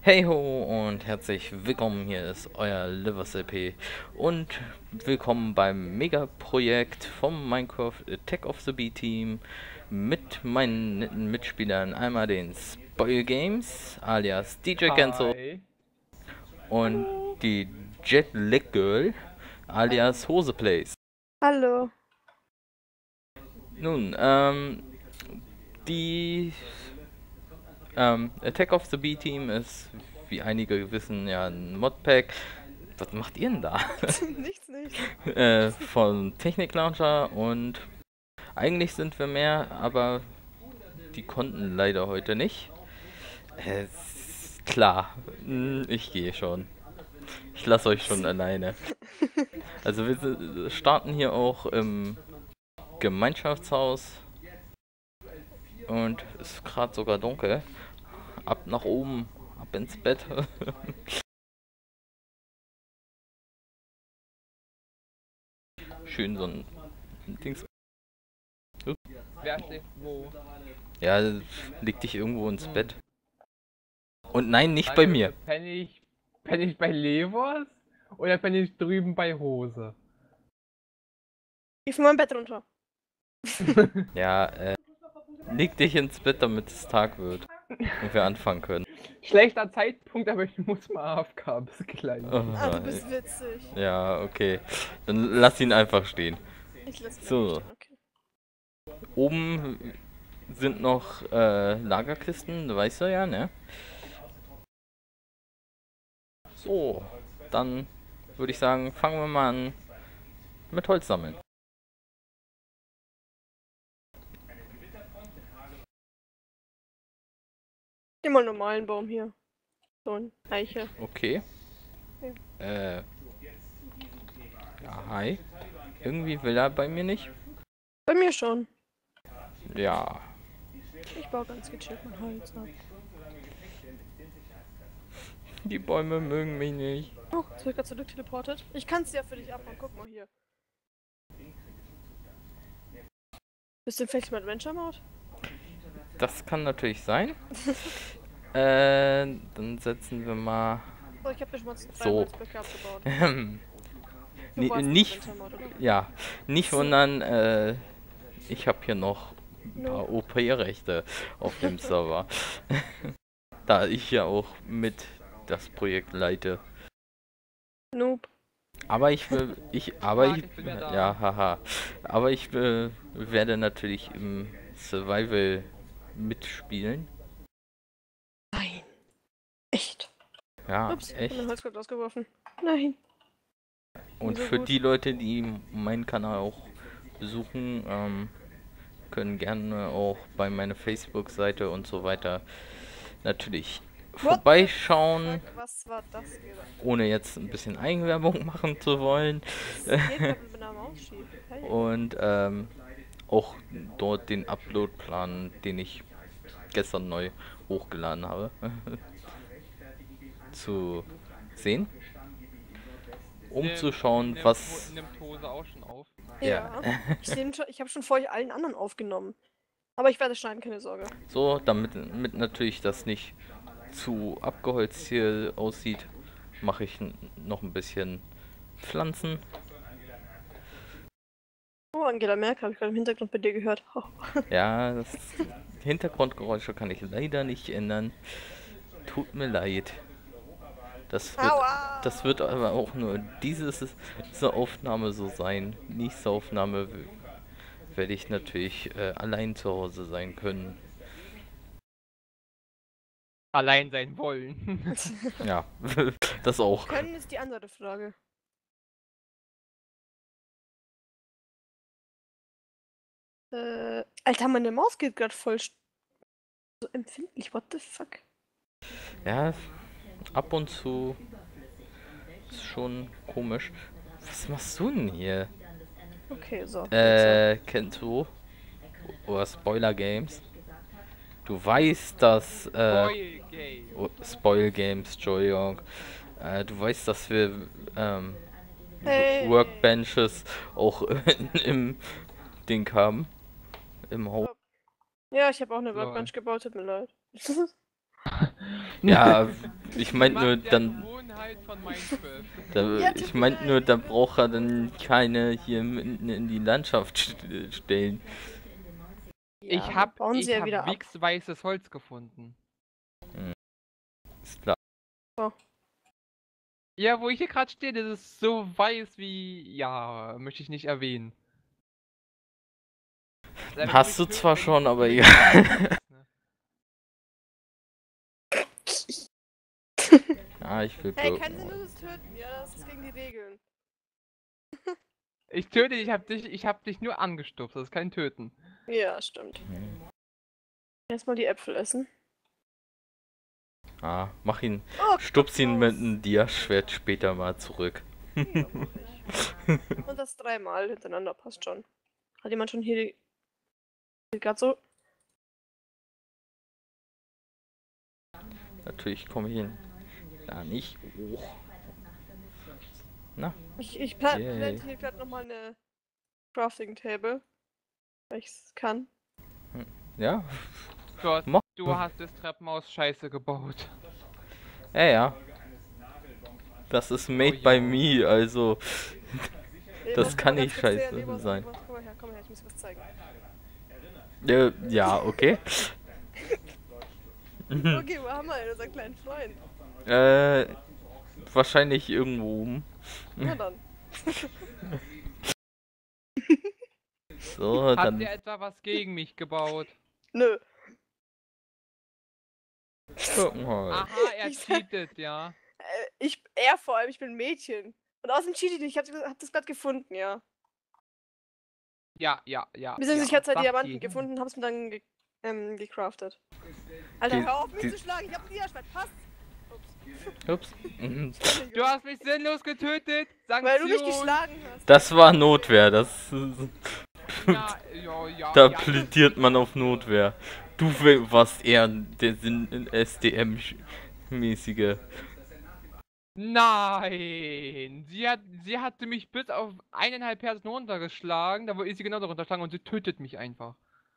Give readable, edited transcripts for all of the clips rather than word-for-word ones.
Hey ho und herzlich willkommen, hier ist euer LiversLP und willkommen beim Megaprojekt vom Minecraft Attack of the B-Team mit meinen netten Mitspielern, einmal den Spoil Games alias DJ Genzo Hi. und Hallo. die Jetlag Girl alias Hoseplays. Hallo. Nun, die Attack of the B-Team ist, wie einige wissen, ja ein Modpack. Was macht ihr denn da? Nichts. Von Technik Launcher, und eigentlich sind wir mehr, aber die konnten leider heute nicht. Klar, ich gehe schon. Ich lasse euch schon alleine. Also wir starten hier auch im Gemeinschaftshaus und es ist gerade sogar dunkel. Ab nach oben, ab ins Bett. Schön so ein Dings. Wer schläft wo? Ja, leg dich irgendwo ins Bett. Und nein, nicht bei mir. Penn ich bei Levers oder penn ich drüben bei Hose? Ich von meinem Bett runter. Ja, leg dich ins Bett, damit es Tag wird und wir anfangen können. Schlechter Zeitpunkt, aber ich muss mal AFK bis gleich. Ah, du bist witzig. Ja, okay. Dann lass ihn einfach stehen. Ich lass ihn So. stehen, okay. Oben sind noch Lagerkisten, weißt du ja, ne? So, dann würde ich sagen, fangen wir mal an mit Holz sammeln. Immer einen normalen Baum hier. So ein Eiche. Okay. Ja, hi. Irgendwie will er bei mir nicht. Bei mir schon. Ja. Ich baue ganz gechillt mein Holz ab. Die Bäume mögen mich nicht. Oh, jetzt wird gerade zurück teleportet. Ich kann es ja für dich abbauen. Guck mal hier. Bist du vielleicht im Adventure Mode? Das kann natürlich sein. Dann setzen wir mal. Oh, ich habe dir schon mal drei So. Holzblöcke abgebaut. Nee, warst im nicht. Adventure Mode, oder? Ja, nicht So. wundern, ich habe hier noch ein paar OP-Rechte auf dem Server. Da ich ja auch mit das Projekt leite. Noob. Aber ich will, ja, haha. Aber ich werde natürlich im Survival mitspielen. Nein. Echt? Ja, Ups, ich hab mein echt. Holz gerade ausgeworfen. Nein. Und so für gut. die Leute, die meinen Kanal auch besuchen, können gerne auch bei meiner Facebook-Seite und so weiter natürlich vorbeischauen, Was war das gerade? ohne jetzt ein bisschen Eigenwerbung machen zu wollen. Das geht gerade mit meiner Maus schief. Hey. Und auch dort den Upload-Plan, den ich gestern neu hochgeladen habe, zu sehen. Um zu schauen, was... Nimmt Hose auch schon auf? Ja. Ich habe schon vor euch allen anderen aufgenommen. Aber ich werde schneiden, keine Sorge. So, damit natürlich das nicht zu abgeholzt hier aussieht, mache ich noch ein bisschen Pflanzen. Oh, Angela Merkel habe ich gerade im Hintergrund bei dir gehört. Oh. Ja, das Hintergrundgeräusche kann ich leider nicht ändern. Tut mir leid. Das wird aber auch nur diese Aufnahme so sein. Nächste Aufnahme werde ich natürlich allein zu Hause sein können. Allein sein wollen. Ja, das auch. Können ist die andere Frage. Alter, meine Maus geht gerade voll so empfindlich. What the fuck? Ja, ab und zu ist schon komisch. Was machst du denn hier? Okay, so. Kennst du? Oder Spoiler Games? Du weißt, dass Spoil Game. Spoil Games, Entschuldigung. Du weißt, dass wir Hey. Workbenches auch im Ding haben. Im Haus. Ja, ich habe auch eine Lol. Workbench gebaut, tut mir leid. Ja, Ich meinte nur, Der dann... Gewohnheit von Minecraft. Ja, ich tut mir meinte nur, leid. da braucht er dann keine hier mitten in die Landschaft stellen. Ich Ja, hab bauen sie ja wieder ab. weißes Holz gefunden. Ist klar. Ja, wo ich hier gerade stehe, das ist so weiß wie... Ja, möchte ich nicht erwähnen. Wenn Hast du du mich zwar wenn schon, du aber mich egal. tötest, ne? Ja, ich will Hey, blocken kein wollen. sinnloses Töten, ja, das ist gegen die Regeln. Ich töte dich, ich hab dich nur angestupst, das ist kein Töten. Ja, stimmt. Erstmal die Äpfel essen. Ah, mach ihn. Oh, Stups ihn mit Klaus. einem Diaschwert später mal zurück. Ja, mach ich. Und das 3-mal hintereinander passt schon. Hat jemand schon hier die... gerade so... Natürlich komme ich ihn da nicht hoch. Na, Ich Yay. plante hier gerade nochmal eine Crafting Table. Weil ich es kann. ja? Du, du hast das Treppenhaus scheiße gebaut. Ja. Das ist made by me, also das kann nicht scheiße sein. Komm her, ich muss was zeigen. Ja, okay. Okay, wo haben wir denn unseren kleinen Freund? Wahrscheinlich irgendwo oben. Na dann. So, Hat dann. der etwa was gegen mich gebaut? Nö. Gucken wir mal. Aha, er Ich sag- cheatet, ja. Er vor allem, ich bin ein Mädchen. Und außerdem cheat ich nicht, hab das gerade gefunden, ja. Ja. Beziehungsweise ich hatte halt Sag Diamanten jedem. gefunden und hab's mir dann gecraftet. Alter, Die- hör auf mich die- zu schlagen, ich hab ein Diaschwert, passt! Ups. Mhm. Du hast mich sinnlos getötet! Weil du mich Sanktion! geschlagen hast. Das war Notwehr, das. Ja, Da ja. plädiert man auf Notwehr. Du warst eher der SDM-mäßige. Nein! Sie hatte mich bis auf 1,5 Herzen runtergeschlagen, da wollte ich sie genauso runterschlagen und sie tötet mich einfach.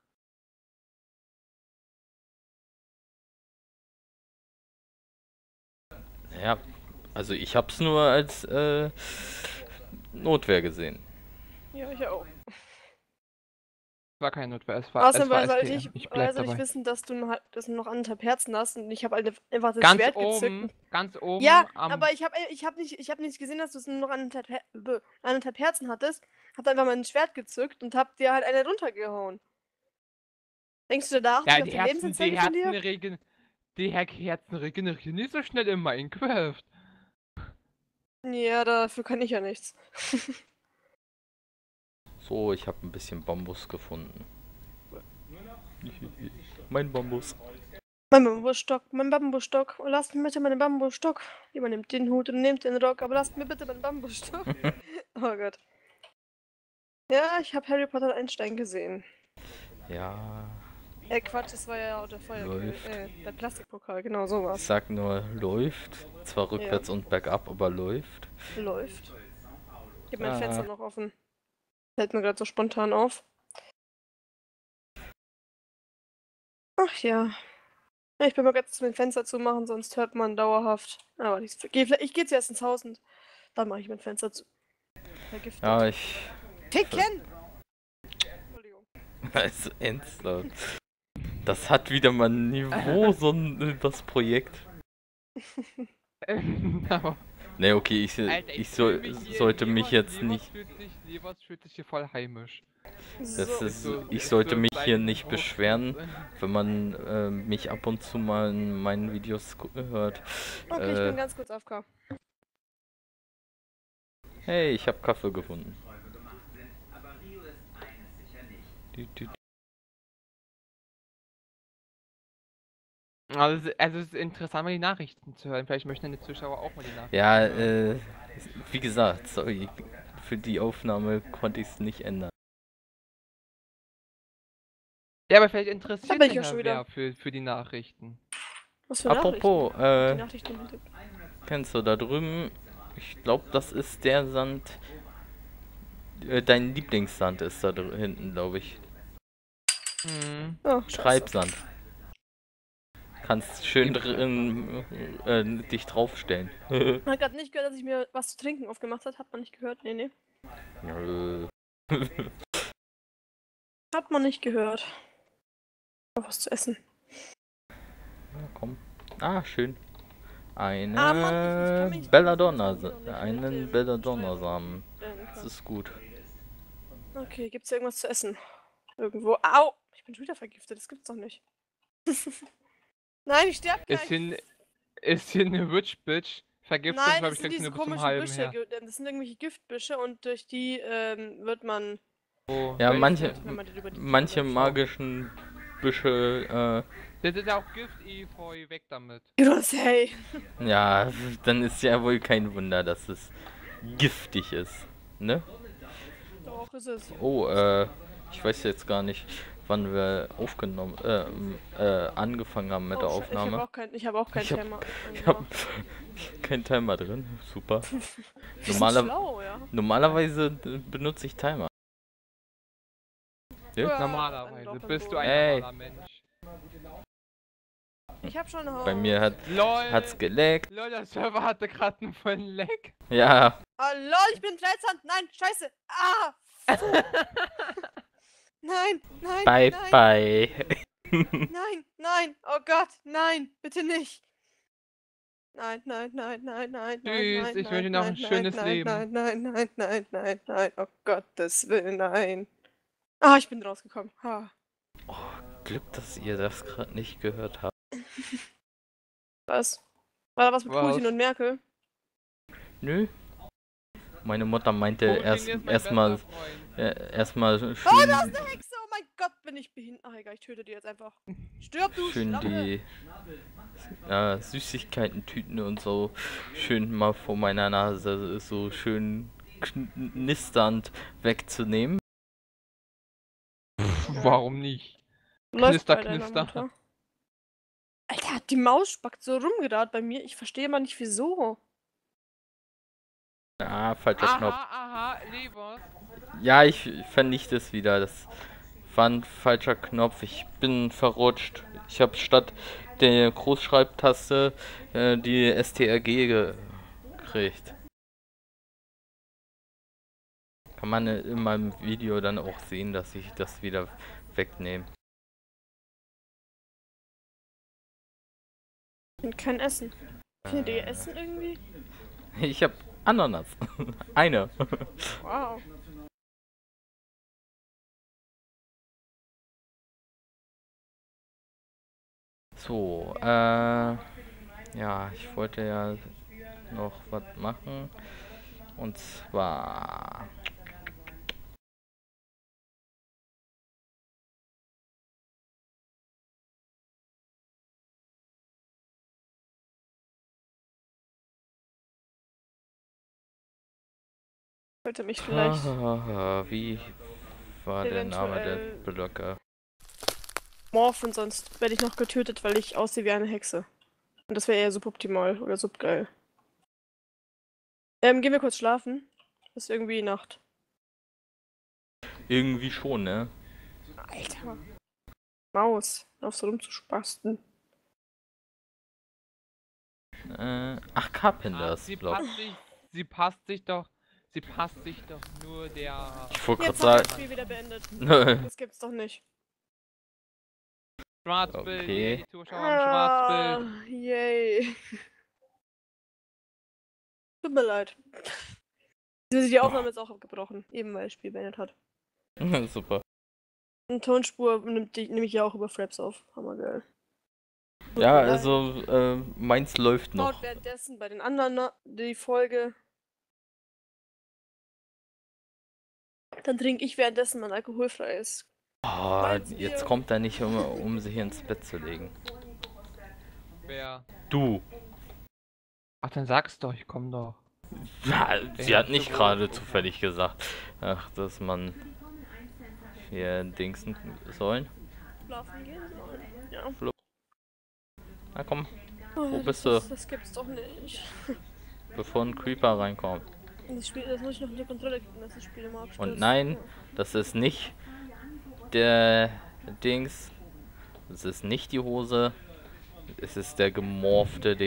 Ja, also ich hab's nur als Notwehr gesehen. Ja, ich auch. War keine Notwehr, es war Außerdem sollte STM. ich, Ich bleib sollte ich dabei. wissen, dass du noch 1,5 Herzen hast und ich habe einfach das Ganz Schwert gezückt. oben, ganz oben Ja, am... aber ich hab nicht gesehen, dass du noch 1,5 Herzen hattest. Hab einfach mein Schwert gezückt und hab dir halt eine runtergehauen. Denkst du, da achte Ja, ich auf die Lebensanzeige von dir? Die Herzen regenerieren nicht so schnell in Minecraft. Ja, dafür kann ich ja nichts. So, ich habe ein bisschen Bambus gefunden. Mein Bambus. Mein Bambusstock. Oh, lasst mir bitte meinen Bambusstock. Jemand nimmt den Hut und nimmt den Rock, aber lasst mir bitte meinen Bambusstock. Oh Gott. Ja, ich habe Harry Potter und Einstein gesehen. Ja, Quatsch, das war ja der Läuft. der Plastikpokal, genau ich sowas. sag nur läuft. Zwar rückwärts und bergab, aber läuft. Läuft. Ich habe mein Ah. Fenster noch offen. Fällt mir gerade so spontan auf. Ach ja. Ich bin mal ganz mein Fenster zumachen, sonst hört man dauerhaft. Aber ich gehe zuerst ins Haus und dann mache ich mein Fenster zu. Vergiftet. Ja, ich. Ticken! Entschuldigung. Also ernsthaft. Das hat wieder mal ein Niveau, das Projekt. Aber, Ne, okay, Alter, ich fühl mich hier- sollte mich jetzt Leber's nicht. Leber's fühlt sich hier voll heimisch. Das So. ist, So- ich so sollte mich hier sein nicht Wort. beschweren, wenn man mich ab und zu mal in meinen Videos hört. Okay, ich bin ganz kurz AFK. Hey, ich habe Kaffee gefunden. Also es ist interessant, mal die Nachrichten zu hören. Vielleicht möchten die Zuschauer auch mal die Nachrichten Ja, hören. wie gesagt, sorry, für die Aufnahme konnte ich es nicht ändern. Ja, aber vielleicht Da interessiert bin ich sich auch schon ja wieder. wer für die Nachrichten. Was für Apropos, Nachrichten? Die Nachrichten. kennst du da drüben? Ich glaube, das ist der Sand. Dein Lieblingssand ist da hinten, glaube ich. Hm. Oh, scheiße. Treibsand. Kannst schön drin dich draufstellen. Man hat gerade nicht gehört, dass ich mir was zu trinken aufgemacht habe. Hat man nicht gehört? Nee, nee. Nö. Hat man nicht gehört. Noch was zu essen. Ja, komm. Ah, schön. Mann, ich kann mich nicht Belladonna. konzentrieren und nicht Einen mit dem Belladonna-Samen. Stellen Das kann. ist gut. Okay, gibt's hier irgendwas zu essen? Irgendwo. Au! Ich bin schon wieder vergiftet, das gibt's doch nicht. Nein, ich sterb gleich. Ist hier eine Witch-Bitch. Vergiftung, Nein, glaube das ich, sind kriegst du diese nur bis zum komischen halben Büsche. her. Das sind irgendwelche Giftbüsche und durch die wird man. Oh, Ja, welche? wenn man die über die manche läuft. magischen Büsche, Das ist auch Gift-Efeu, weg damit. You don't say. ja, dann ist ja wohl kein Wunder, dass es giftig ist, ne? Doch, ist es. Oh, ich weiß jetzt gar nicht, wann wir angefangen haben mit der Aufnahme. Ich habe auch keinen Ich hab- Timer. Ich habe keinen Timer drin, super. Wir sind schlau, ja. Normalerweise benutze ich Timer. Ja? Normalerweise Ein Loch im bist du Boden. ein normaler Mensch. Ich hab schon eine Bei mir hat's LOL! geleckt. LOL, der Server hatte gerade einen vollen Leck. Ja, Ah, lol, ich bin 13. Nein, scheiße. Ah! Nein, nein, bye nein, bye. nein, nein. Oh Gott, nein, bitte nicht. Nein, nein, nein, nein, nein, Tschüss, nein, ich wünsche dir noch ein schönes nein, Leben. Nein, nein, nein, nein, nein, nein, oh Gottes Willen, nein. Ah, ich bin rausgekommen. Ha. Glück, dass ihr das gerade nicht gehört habt. Was? War da was mit Was? Putin und Merkel? Nö. Meine Mutter meinte Putin ist mein erstmal bester Freund. erstmal schön, Oh, da ist eine Hexe! Oh mein Gott, bin ich behindert. Ach egal, ich töte die jetzt einfach. Stirb, du schön Schlampe! die Süßigkeiten-Tüten und so schön mal vor meiner Nase so schön knisternd wegzunehmen. Warum nicht? Läuft Knister, bei deiner knister. Mutter. Alter, die Maus spackt so rumgedacht bei mir. Ich verstehe mal nicht wieso. Ah, falscher Knopf. Aha, Leber. Ja, ich vernichte es wieder. Das war ein falscher Knopf. Ich bin verrutscht. Ich habe statt der Großschreibtaste die STRG gekriegt. Kann man in meinem Video dann auch sehen, dass ich das wieder wegnehme. Und kein Essen. Findet ihr Essen irgendwie? Ich habe Ananas. Eine. Wow. So, ja, ich wollte ja noch was machen. Und zwar... Wollte mich vielleicht Wie war der Name der eventuell- Blöcke? morphen, sonst werde ich noch getötet, weil ich aussehe wie eine Hexe. Und das wäre eher suboptimal oder subgeil. Gehen wir kurz schlafen. Ist irgendwie Nacht. Irgendwie schon, ne? Alter. Maus. Auf so rumzuspasten. Ach, Carpenters Sie Block. passt sich doch nur der Ich wollte gerade Jetzt haben wir das sagen... Spiel wieder beendet. Nö. Das gibt's doch nicht. Schwarzbild. Okay. Die Zuschauer haben Schwarzbild. Yay. Tut mir leid. Die Aufnahme ist auch abgebrochen, eben weil das Spiel beendet hat. Super. Eine Tonspur nehme ich ja auch über Fraps auf. Hammergeil. Tut Ja, mir leid. also meins läuft noch. Schaut währenddessen bei den anderen die Folge. Dann trinke ich währenddessen mein alkoholfreies. Oh, Meins jetzt Bier. kommt er nicht, um sich ins Bett zu legen. Wer? Du. Ach, dann sag's doch, ich komm doch. Ja, sie Ja, hat nicht sowohl- gerade zufällig gesagt, ach, dass man hier dingsen sollen. Schlafen gehen sollen. Ja. Na komm, Oh, bist das gibt's doch nicht. bevor ein Creeper reinkommt. Das muss ich noch unter Kontrolle kriegen, dass das Spiel immer abstürzt. Und nein, das ist nicht der Dings. Das ist nicht die Hose. Es ist der gemorfte,